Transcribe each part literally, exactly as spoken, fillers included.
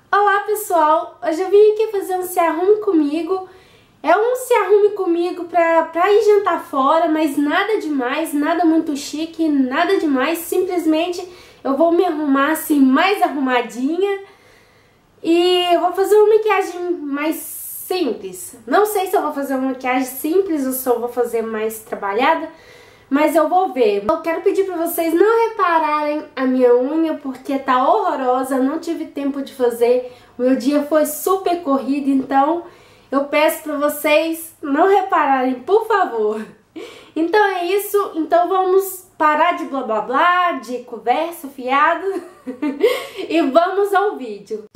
Olá pessoal, hoje eu vim aqui fazer um se arrume comigo. É um se arrume comigo pra, pra ir jantar fora, mas nada demais, nada muito chique, nada demais. Simplesmente eu vou me arrumar assim mais arrumadinha e eu vou fazer uma maquiagem mais simples. Não sei se eu vou fazer uma maquiagem simples ou se eu vou fazer mais trabalhada, mas eu vou ver. Eu quero pedir pra vocês não repararem a minha unha, porque tá horrorosa, eu não tive tempo de fazer. O meu dia foi super corrido, então eu peço pra vocês não repararem, por favor. Então é isso, então vamos parar de blá blá blá, de conversa fiado e vamos ao vídeo.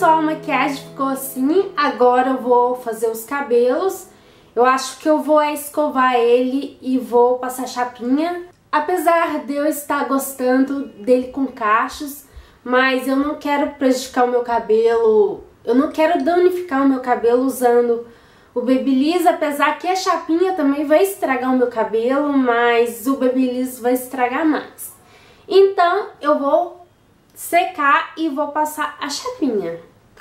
pessoal, a maquiagem ficou assim. Agora eu vou fazer os cabelos. Eu acho que eu vou escovar ele e vou passar chapinha. Apesar de eu estar gostando dele com cachos, mas eu não quero prejudicar o meu cabelo, eu não quero danificar o meu cabelo usando o Babyliss, apesar que a chapinha também vai estragar o meu cabelo, mas o Babyliss vai estragar mais. Então eu vou secar e vou passar a chapinha.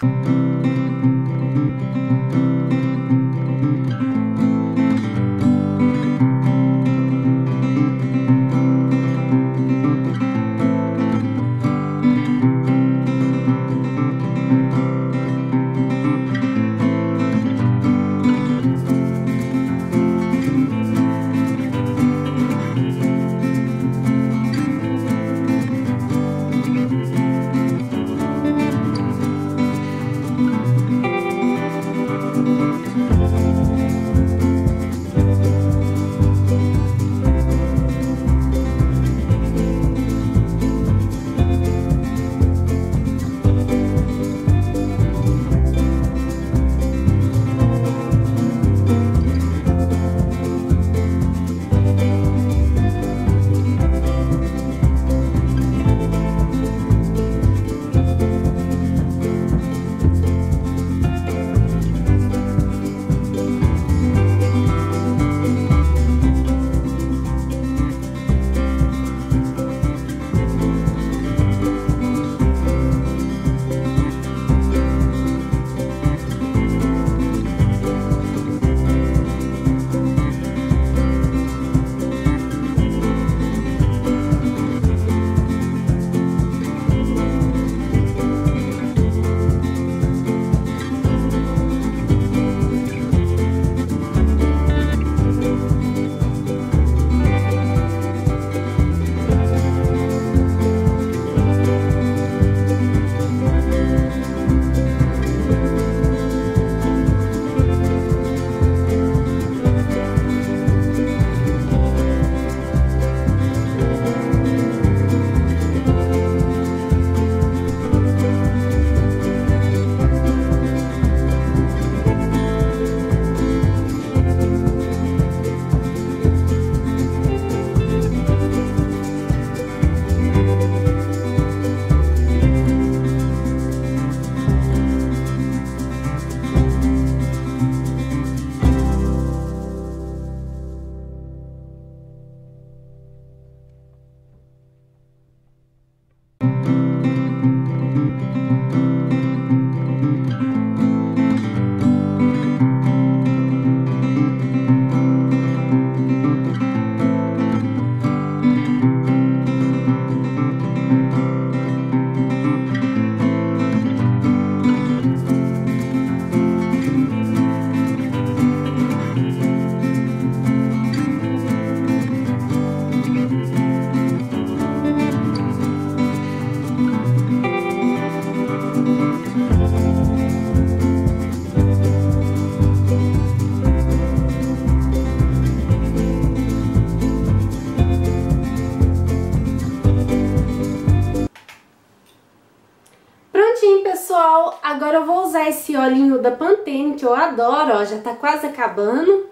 Pessoal, agora eu vou usar esse olhinho da Pantene que eu adoro, ó, já tá quase acabando.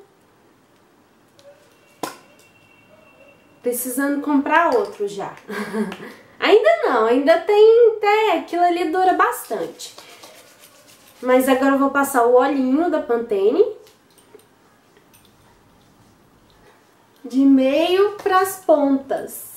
Precisando comprar outro já. Ainda não, ainda tem até, aquilo ali dura bastante. Mas agora eu vou passar o olhinho da Pantene. De meio pras pontas.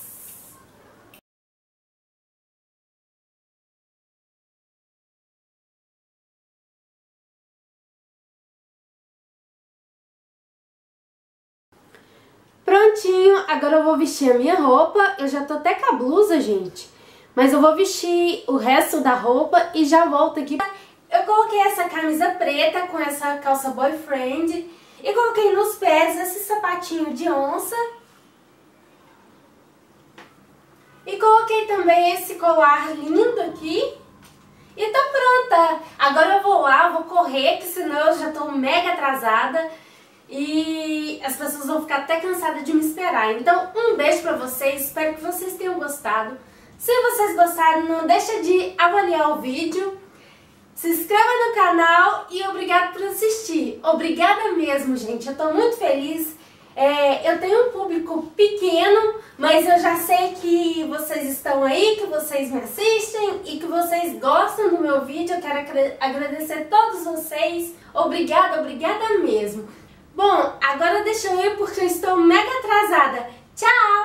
Prontinho, agora eu vou vestir a minha roupa. Eu já tô até com a blusa, gente. Mas eu vou vestir o resto da roupa e já volto aqui. Eu coloquei essa camisa preta com essa calça boyfriend. E coloquei nos pés esse sapatinho de onça. E coloquei também esse colar lindo aqui. E tô pronta. Agora eu vou lá, vou correr, que senão eu já tô mega atrasada. E as pessoas vão ficar até cansadas de me esperar. Então, um beijo pra vocês. Espero que vocês tenham gostado. Se vocês gostaram, não deixa de avaliar o vídeo. Se inscreva no canal e obrigado por assistir. Obrigada mesmo, gente. Eu tô muito feliz. É, eu tenho um público pequeno, mas eu já sei que vocês estão aí, que vocês me assistem e que vocês gostam do meu vídeo. Eu quero agradecer a todos vocês. Obrigada, obrigada mesmo. Bom, agora deixa eu ir porque eu estou mega atrasada. Tchau!